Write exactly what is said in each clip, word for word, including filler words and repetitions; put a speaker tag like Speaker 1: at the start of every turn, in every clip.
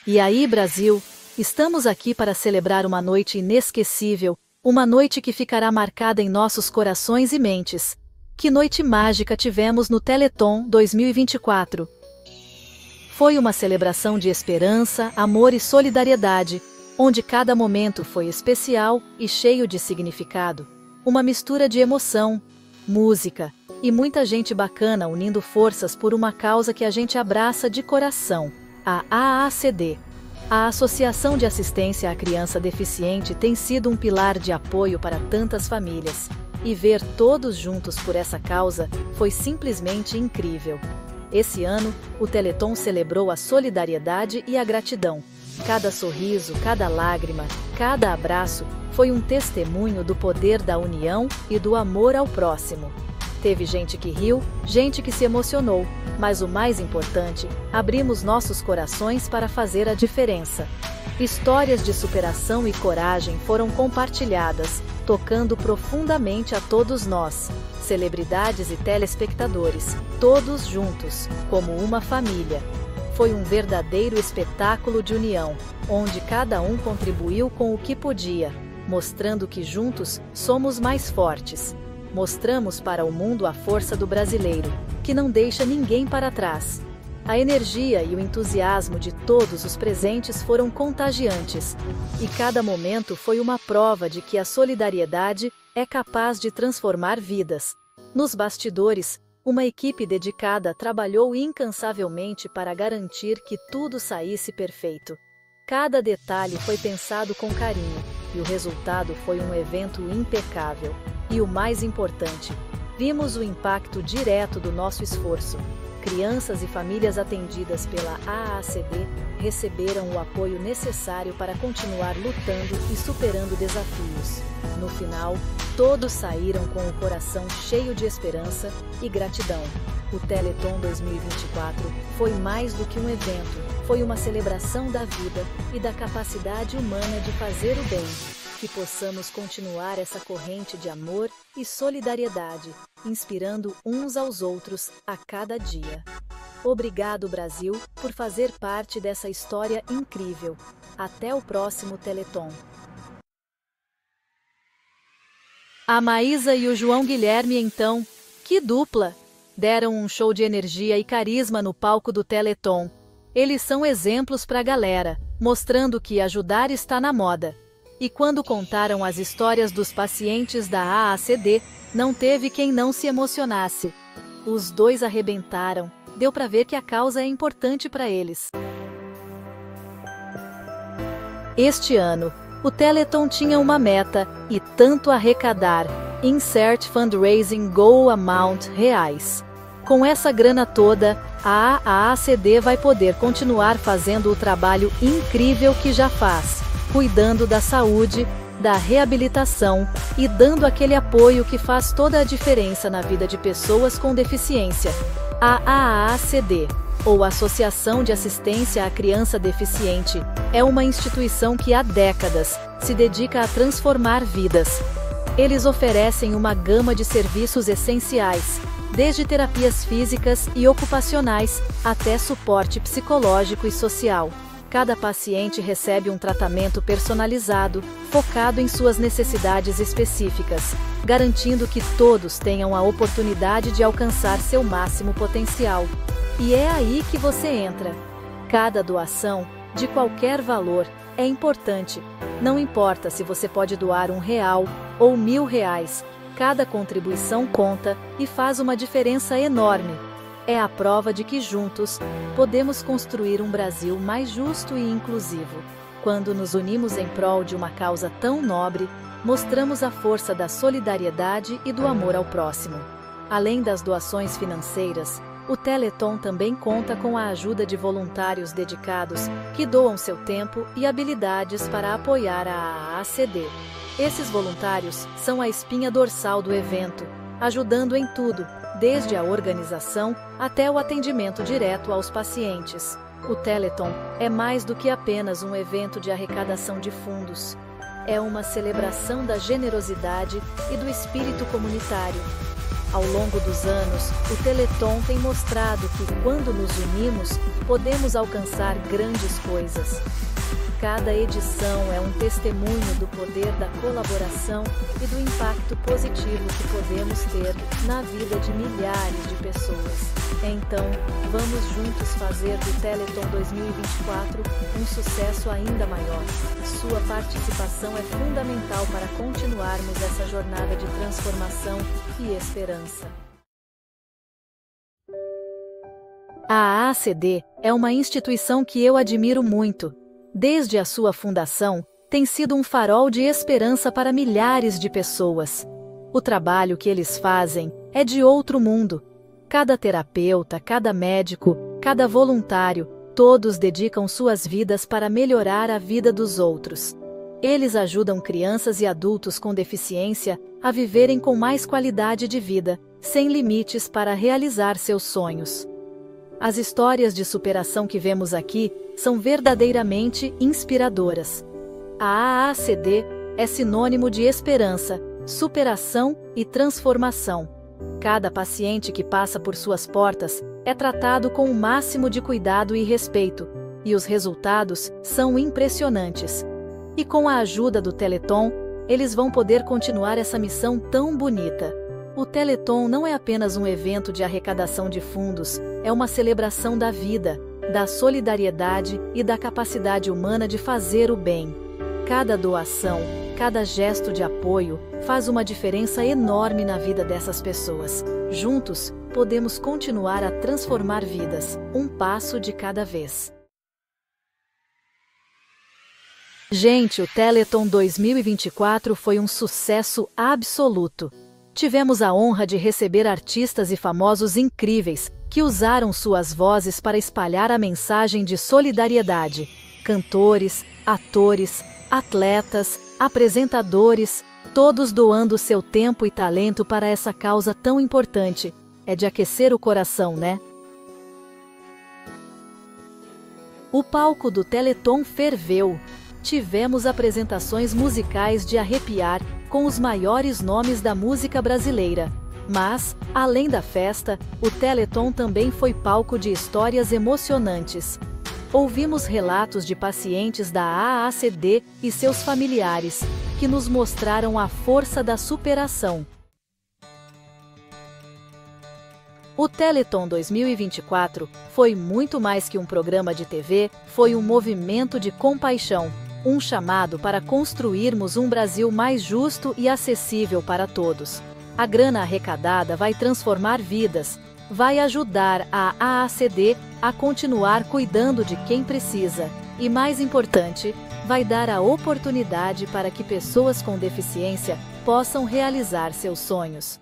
Speaker 1: E aí, Brasil, estamos aqui para celebrar uma noite inesquecível, uma noite que ficará marcada em nossos corações e mentes. Que noite mágica tivemos no Téléthon dois mil e vinte e quatro. Foi uma celebração de esperança, amor e solidariedade, onde cada momento foi especial e cheio de significado. Uma mistura de emoção, música e muita gente bacana unindo forças por uma causa que a gente abraça de coração. A A A C D, a Associação de Assistência à Criança Deficiente, tem sido um pilar de apoio para tantas famílias, e ver todos juntos por essa causa foi simplesmente incrível. Esse ano, o Téléthon celebrou a solidariedade e a gratidão. Cada sorriso, cada lágrima, cada abraço foi um testemunho do poder da união e do amor ao próximo. Teve gente que riu, gente que se emocionou, mas o mais importante, abrimos nossos corações para fazer a diferença. Histórias de superação e coragem foram compartilhadas, tocando profundamente a todos nós, celebridades e telespectadores, todos juntos, como uma família. Foi um verdadeiro espetáculo de união, onde cada um contribuiu com o que podia, mostrando que juntos somos mais fortes. Mostramos para o mundo a força do brasileiro, que não deixa ninguém para trás. A energia e o entusiasmo de todos os presentes foram contagiantes, e cada momento foi uma prova de que a solidariedade é capaz de transformar vidas. Nos bastidores, uma equipe dedicada trabalhou incansavelmente para garantir que tudo saísse perfeito. Cada detalhe foi pensado com carinho, e o resultado foi um evento impecável. E o mais importante, vimos o impacto direto do nosso esforço. Crianças e famílias atendidas pela A A C D receberam o apoio necessário para continuar lutando e superando desafios. No final, todos saíram com o coração cheio de esperança e gratidão. O Téléthon dois mil e vinte e quatro foi mais do que um evento, foi uma celebração da vida e da capacidade humana de fazer o bem. Que possamos continuar essa corrente de amor e solidariedade, inspirando uns aos outros a cada dia. Obrigado, Brasil, por fazer parte dessa história incrível. Até o próximo Téléthon. A Maísa e o João Guilherme, então, que dupla! Deram um show de energia e carisma no palco do Téléthon. Eles são exemplos para a galera, mostrando que ajudar está na moda. E quando contaram as histórias dos pacientes da A A C D, não teve quem não se emocionasse. Os dois arrebentaram, deu para ver que a causa é importante para eles. Este ano, o Téléthon tinha uma meta, e tanto arrecadar, Insert Fundraising Goal Amount reais. Com essa grana toda, a A A C D vai poder continuar fazendo o trabalho incrível que já faz, cuidando da saúde, da reabilitação e dando aquele apoio que faz toda a diferença na vida de pessoas com deficiência. A A A C D, ou Associação de Assistência à Criança Deficiente, é uma instituição que há décadas se dedica a transformar vidas. Eles oferecem uma gama de serviços essenciais, desde terapias físicas e ocupacionais até suporte psicológico e social. Cada paciente recebe um tratamento personalizado, focado em suas necessidades específicas, garantindo que todos tenham a oportunidade de alcançar seu máximo potencial. E é aí que você entra. Cada doação, de qualquer valor, é importante. Não importa se você pode doar um real ou mil reais, cada contribuição conta e faz uma diferença enorme. É a prova de que juntos, podemos construir um Brasil mais justo e inclusivo. Quando nos unimos em prol de uma causa tão nobre, mostramos a força da solidariedade e do amor ao próximo. Além das doações financeiras, o Téléthon também conta com a ajuda de voluntários dedicados, que doam seu tempo e habilidades para apoiar a A A C D. Esses voluntários são a espinha dorsal do evento, ajudando em tudo, desde a organização até o atendimento direto aos pacientes. O Téléthon é mais do que apenas um evento de arrecadação de fundos. É uma celebração da generosidade e do espírito comunitário. Ao longo dos anos, o Teleton tem mostrado que, quando nos unimos, podemos alcançar grandes coisas. Cada edição é um testemunho do poder da colaboração e do impacto positivo que podemos ter na vida de milhares de pessoas. Então, vamos juntos fazer do Teleton dois mil e vinte e quatro um sucesso ainda maior. Sua participação é fundamental para continuarmos essa jornada de transformação e esperança. A A A C D é uma instituição que eu admiro muito. Desde a sua fundação, tem sido um farol de esperança para milhares de pessoas. O trabalho que eles fazem é de outro mundo. Cada terapeuta, cada médico, cada voluntário, todos dedicam suas vidas para melhorar a vida dos outros. Eles ajudam crianças e adultos com deficiência a viverem com mais qualidade de vida, sem limites para realizar seus sonhos. As histórias de superação que vemos aqui são verdadeiramente inspiradoras. A A A C D é sinônimo de esperança, superação e transformação. Cada paciente que passa por suas portas é tratado com o máximo de cuidado e respeito, e os resultados são impressionantes. E com a ajuda do Teleton, eles vão poder continuar essa missão tão bonita. O Teleton não é apenas um evento de arrecadação de fundos, é uma celebração da vida, da solidariedade e da capacidade humana de fazer o bem. Cada doação, cada gesto de apoio, faz uma diferença enorme na vida dessas pessoas. Juntos, podemos continuar a transformar vidas, um passo de cada vez. Gente, o Teleton dois mil e vinte e quatro foi um sucesso absoluto. Tivemos a honra de receber artistas e famosos incríveis, que usaram suas vozes para espalhar a mensagem de solidariedade. Cantores, atores, atletas, apresentadores, todos doando seu tempo e talento para essa causa tão importante. É de aquecer o coração, né? O palco do Teleton ferveu. Tivemos apresentações musicais de arrepiar, com os maiores nomes da música brasileira. Mas, além da festa, o Teleton também foi palco de histórias emocionantes. Ouvimos relatos de pacientes da A A A C D e seus familiares, que nos mostraram a força da superação. O Teleton dois mil e vinte e quatro foi muito mais que um programa de T V, foi um movimento de compaixão. Um chamado para construirmos um Brasil mais justo e acessível para todos. A grana arrecadada vai transformar vidas, vai ajudar a A A C D a continuar cuidando de quem precisa e, mais importante, vai dar a oportunidade para que pessoas com deficiência possam realizar seus sonhos.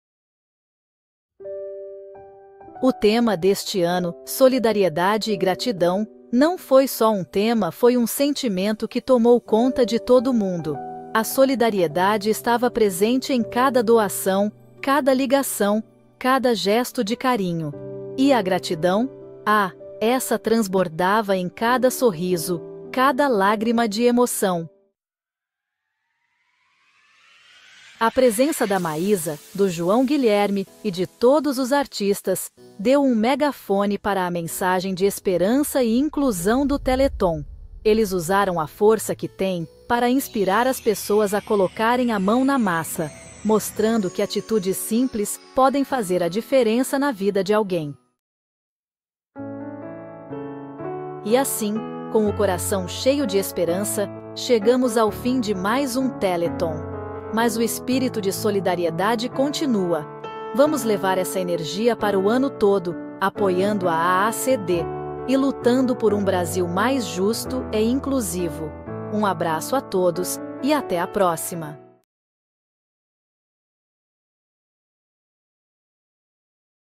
Speaker 1: O tema deste ano, solidariedade e gratidão, não foi só um tema, foi um sentimento que tomou conta de todo mundo. A solidariedade estava presente em cada doação, cada ligação, cada gesto de carinho. E a gratidão? Ah, essa transbordava em cada sorriso, cada lágrima de emoção. A presença da Maísa, do João Guilherme e de todos os artistas deu um megafone para a mensagem de esperança e inclusão do Teleton. Eles usaram a força que têm para inspirar as pessoas a colocarem a mão na massa, mostrando que atitudes simples podem fazer a diferença na vida de alguém. E assim, com o coração cheio de esperança, chegamos ao fim de mais um Teleton. Mas o espírito de solidariedade continua. Vamos levar essa energia para o ano todo, apoiando a A A A C D e lutando por um Brasil mais justo e inclusivo. Um abraço a todos e até a próxima!